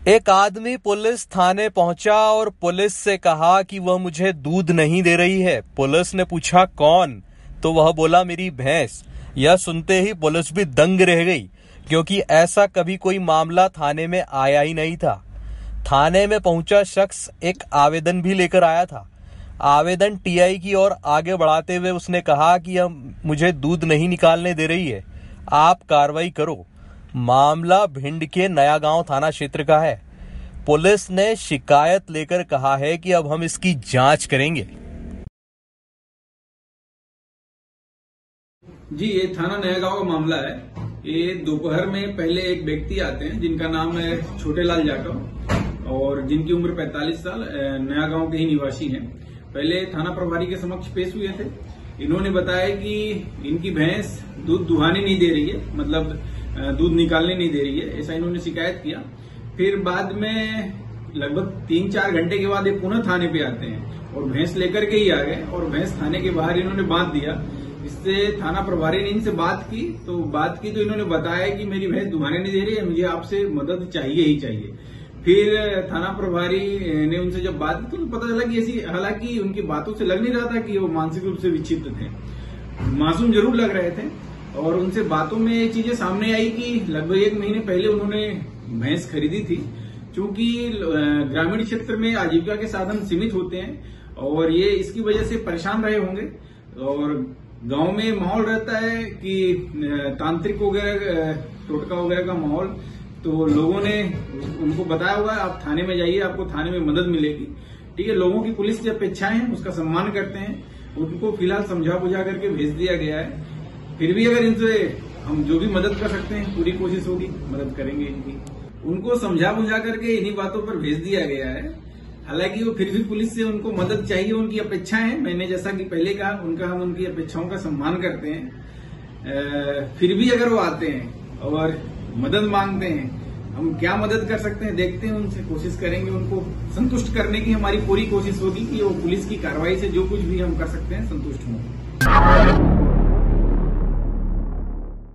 एक आदमी पुलिस थाने पहुंचा और पुलिस से कहा कि वह मुझे दूध नहीं दे रही है। पुलिस ने पूछा कौन, तो वह बोला मेरी भैंस। यह सुनते ही पुलिस भी दंग रह गई, क्योंकि ऐसा कभी कोई मामला थाने में आया ही नहीं था। थाने में पहुंचा शख्स एक आवेदन भी लेकर आया था। आवेदन टीआई की ओर आगे बढ़ाते हुए उसने कहा कि यह मुझे दूध नहीं निकालने दे रही है, आप कार्रवाई करो। मामला भिंड के नया गांव थाना क्षेत्र का है। पुलिस ने शिकायत लेकर कहा है कि अब हम इसकी जांच करेंगे। जी, ये थाना नया गांव का मामला है। ये दोपहर में पहले एक व्यक्ति आते हैं जिनका नाम है छोटेलाल जाटव और जिनकी उम्र 45 साल, नया गांव के ही निवासी हैं। पहले थाना प्रभारी के समक्ष पेश हुए थे। इन्होंने बताया कि इनकी भैंस दूध दुहाने नहीं दे रही है, मतलब दूध निकालने नहीं दे रही है, ऐसा इन्होंने शिकायत किया। फिर बाद में लगभग 3-4 घंटे के बाद ये पुनः थाने पे आते हैं और भैंस लेकर के ही आ गए और भैंस थाने के बाहर इन्होंने बांध दिया। इससे थाना प्रभारी ने इनसे बात की तो इन्होंने बताया कि मेरी भैंस दुहाने नहीं दे रही है, मुझे आपसे मदद चाहिए ही चाहिए। फिर थाना प्रभारी ने उनसे जब बात की तो पता चला कि ऐसी, हालांकि उनकी बातों से लग नहीं रहा था कि वो मानसिक रूप से विक्षिप्त थे, मासूम जरूर लग रहे थे। और उनसे बातों में ये चीजें सामने आई कि लगभग 1 महीने पहले उन्होंने भैंस खरीदी थी। चूंकि ग्रामीण क्षेत्र में आजीविका के साधन सीमित होते हैं और ये इसकी वजह से परेशान रहे होंगे। और गांव में माहौल रहता है कि तांत्रिक वगैरह, टोटका वगैरह का माहौल, तो लोगों ने उनको बताया हुआ है आप थाने में जाइए, आपको थाने में मदद मिलेगी। ठीक है, लोगों की पुलिस की अपेक्षाएं हैं, उसका सम्मान करते हैं। उनको फिलहाल समझा बुझा करके भेज दिया गया है। फिर भी अगर इनसे हम जो भी मदद कर सकते हैं पूरी कोशिश होगी, मदद करेंगे इनकी। उनको समझा बुझा करके इन्हीं बातों पर भेज दिया गया है। हालांकि वो फिर भी पुलिस से उनको मदद चाहिए, उनकी अपेक्षाएं हैं। मैंने जैसा कि पहले कहा, हम उनकी अपेक्षाओं का सम्मान करते हैं। फिर भी अगर वो आते हैं और मदद मांगते हैं, हम क्या मदद कर सकते हैं देखते हैं, उनसे कोशिश करेंगे। उनको संतुष्ट करने की हमारी पूरी कोशिश होगी कि वो पुलिस की कार्रवाई से जो कुछ भी हम कर सकते हैं संतुष्ट हों।